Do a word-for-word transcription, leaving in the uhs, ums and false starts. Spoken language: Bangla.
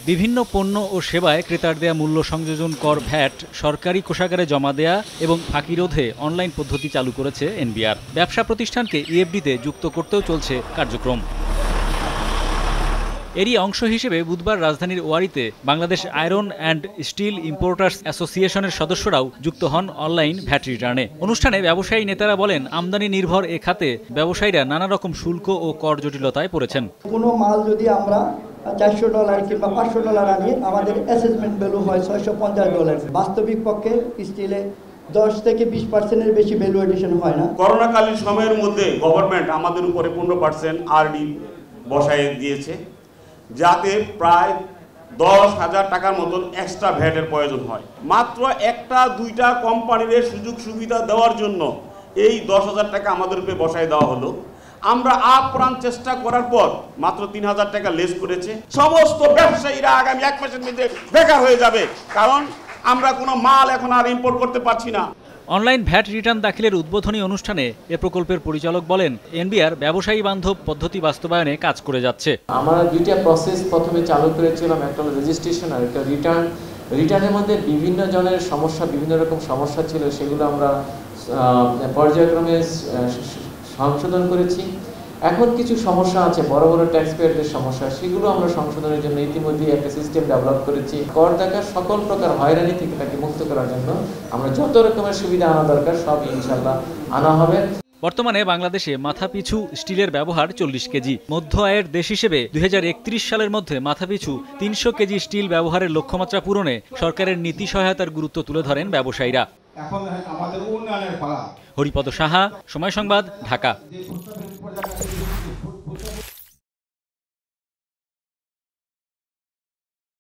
বিভিন্ন পণ্য ও সেবায় ক্রেতার দেয়া মূল্য সংযোজন কর ভ্যাট সরকারি কোষাগারে জমা দেয়া এবং ফাঁকি রোধে অনলাইন পদ্ধতি চালু করেছে এনবিআর। ব্যবসা প্রতিষ্ঠানকে ইএফডিতে যুক্ত করতেও চলছে কার্যক্রম। এরই অংশ হিসেবে বুধবার রাজধানীর ওয়ারীতে Bangladesh iron and steel importers অ্যাসোসিয়েশনের সদস্যরাও যুক্ত হন অনলাইন ভ্যাট রিটার্নে। অনুষ্ঠানে ব্যবসায়ী নেতারা বলেন, আমদানি নির্ভর এ খাতে ব্যবসায়ীরা নানা রকম শুল্ক ও কর জটিলতায় পড়েছেন। কোনো মাল যদি আমরা চারশো ডলার কিংবা পাঁচশো ডলার আনি, আমাদের অ্যাসেসমেন্ট ভ্যালু হয় ছয়শো পঞ্চাশ ডলার। বাস্তবিক পক্ষে স্টিলে দশ থেকে বিশ পার্সেন্টের বেশি ভ্যালু এডিশন হয় না। করোনাকালীন সময়ের মধ্যে গভর্নমেন্ট আমাদের উপরে পনেরো পার্সেন্ট আরডি বসায় দিয়েছে, যাতে প্রায় দশ হাজার টাকার মতন এক্সট্রা ভ্যাটের প্রয়োজন হয়। মাত্র একটা দুইটা কোম্পানির সুযোগ সুবিধা দেওয়ার জন্য এই দশ হাজার টাকা আমাদের উপরে বসায় দেওয়া হলো। আমরা আপ্রাণ চেষ্টা করার পর মাত্র তিন হাজার টাকা লেস করেছে। সমস্ত ব্যবসায়ীরা আগামী এক মাসের মধ্যে বেকার হয়ে যাবে, কারণ আমরা কোনো মাল এখন আর ইম্পোর্ট করতে পারছি না। অনলাইন ভ্যাট রিটার্ন দাখিলের উদ্বোধনী অনুষ্ঠানে এ প্রকল্পের পরিচালক বলেন, এনবিআর ব্যবসায়ী বান্ধব পদ্ধতি বাস্তবায়নে কাজ করে যাচ্ছে। আমরা দুইটা প্রসেস প্রথমে চালু করেছিলাম, একটা হলো রেজিস্ট্রেশন আর একটা রিটার্ন। রিটার্নের মধ্যে বিভিন্ন জনের সমস্যা, বিভিন্ন রকম সমস্যা ছিল, সেগুলো আমরা পর্যায়ক্রমে সংশোধন করেছি। এখন কিছু সমস্যা আছে, বড় বড় ট্যাক্স পেয়ারদের সমস্যা, সেগুলো আমরা সংশোধনের জন্য ইতিমধ্যে একটা সিস্টেম ডেভেলপ করেছি। করদাতার সকল প্রকার হয়রানি থেকে তাকে মুক্ত করার জন্য আমরা যত রকমের সুবিধা আনা দরকার সব ইনশাল্লাহ আনা হবে। বর্তমানে বাংলাদেশে মাথাপিছু স্টিলের ব্যবহার চল্লিশ কেজি। মধ্য আয়ের দেশ হিসেবে দুই হাজার একত্রিশ সালের মধ্যে মাথাপিছু তিনশো কেজি স্টিল ব্যবহারের লক্ষ্যমাত্রা পূরণে সরকারের নীতি সহায়তার গুরুত্ব তুলে ধরেন ব্যবসায়ীরা। হরিপদ সাহা, সময় সংবাদ, ঢাকা।